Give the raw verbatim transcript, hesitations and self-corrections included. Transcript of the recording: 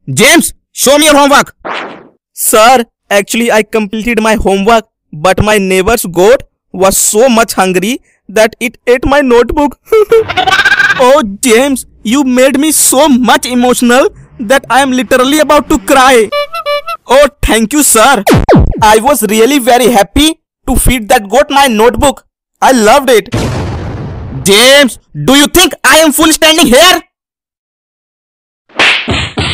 James, show me your homework. Sir, actually I completed my homework, but my neighbor's goat was so much hungry that it ate my notebook. Oh James, you made me so much emotional that I am literally about to cry. Oh, thank you, sir. I was really very happy to feed that goat my notebook. I loved it. James, do you think I am fool standing here?